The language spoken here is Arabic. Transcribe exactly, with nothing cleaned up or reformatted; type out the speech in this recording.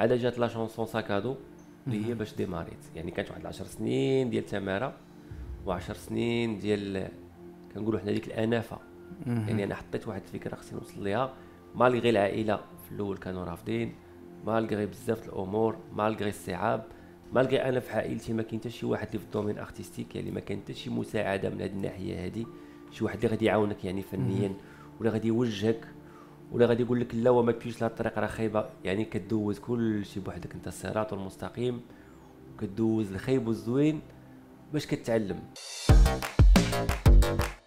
عاد جات لا شونسون ساكادو اللي هي باش ديماريت. يعني كانت واحد عشر سنين ديال التماره وعشر سنين ديال كنقولوا حنا ديك الانافه. يعني انا حطيت واحد الفكره خصني نوصل ليها، مالغي العائله في الاول كانوا رافضين، مالغي بزاف الامور، مالغي الصعاب، مالغي انا في عائلتي ما كاين حتى شي واحد اللي في الدومين ارتستيك، يعني ما كان حتى شي مساعده من هذه الناحيه هذه، شي واحد اللي غادي يعاونك يعني فنيا ولا غادي يوجهك ولا غادي يقول لك لا وما تمشيش لهاد الطريق راه خايبه. يعني كدوز كل شيء بوحدك انت، الصراط المستقيم، كدوز الخايب والزوين باش كتعلم.